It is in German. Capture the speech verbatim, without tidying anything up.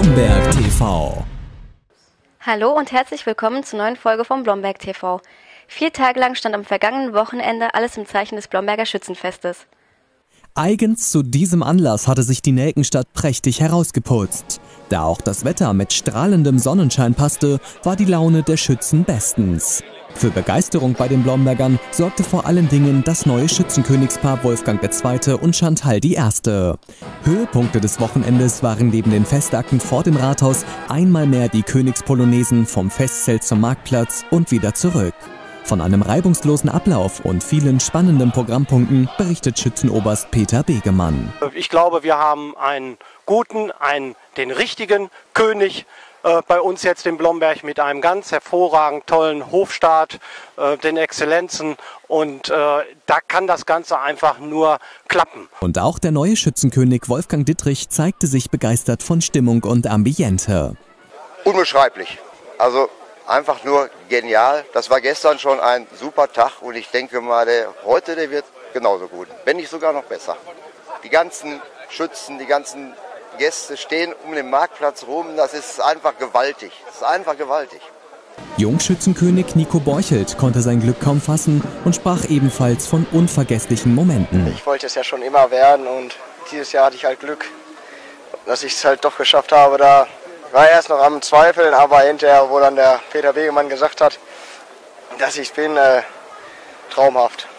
Blomberg T V. Hallo und herzlich willkommen zur neuen Folge von Blomberg T V. Vier Tage lang stand am vergangenen Wochenende alles im Zeichen des Blomberger Schützenfestes. Eigens zu diesem Anlass hatte sich die Nelkenstadt prächtig herausgeputzt. Da auch das Wetter mit strahlendem Sonnenschein passte, war die Laune der Schützen bestens. Für Begeisterung bei den Blombergern sorgte vor allen Dingen das neue Schützenkönigspaar Wolfgang der Zweite und Chantal die Erste. Höhepunkte des Wochenendes waren neben den Festakten vor dem Rathaus einmal mehr die Königspolonesen vom Festzelt zum Marktplatz und wieder zurück. Von einem reibungslosen Ablauf und vielen spannenden Programmpunkten berichtet Schützenoberst Peter Begemann. Ich glaube, wir haben einen guten, einen, den richtigen König äh, bei uns jetzt in Blomberg mit einem ganz hervorragend tollen Hofstaat, äh, den Exzellenzen, und äh, da kann das Ganze einfach nur klappen. Und auch der neue Schützenkönig Wolfgang Dittrich zeigte sich begeistert von Stimmung und Ambiente. Unbeschreiblich. Also einfach nur genial. Das war gestern schon ein super Tag und ich denke mal, der heute der wird genauso gut, wenn nicht sogar noch besser. Die ganzen Schützen, die ganzen Gäste stehen um den Marktplatz rum, das ist einfach gewaltig. Das ist einfach gewaltig. Jungschützenkönig Nico Borchelt konnte sein Glück kaum fassen und sprach ebenfalls von unvergesslichen Momenten. Ich wollte es ja schon immer werden und dieses Jahr hatte ich halt Glück, dass ich es halt doch geschafft habe. Da war erst noch am Zweifeln, aber hinterher, wo dann der Peter Begemann gesagt hat, dass ich bin, äh, traumhaft.